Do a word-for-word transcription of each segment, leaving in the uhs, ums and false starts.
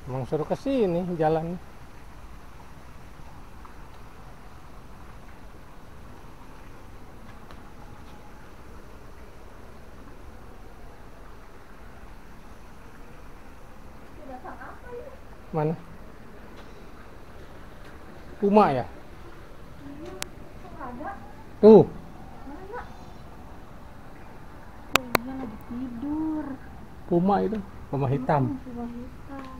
Emang suruh ke sini jalan. Mana? Puma ya? Tuh. Mana? Oh iya lagi tidur. Puma itu, puma hitam. Hmm, puma hitam.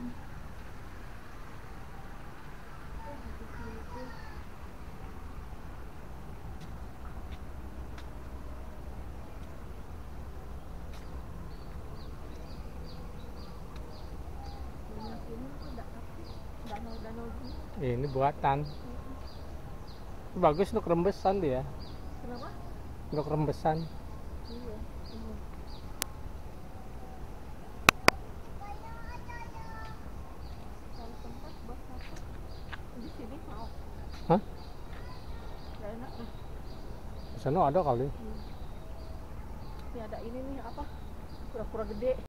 Ini buatan. Bagus untuk rembesan dia. Kenapa? Untuk rembesan. Iya. Kalau tempat buat masak di sini mau. Hah? Gak enak nih. Di sana ada kali. Hmm. Ini ada ini nih apa? Kura-kura gede.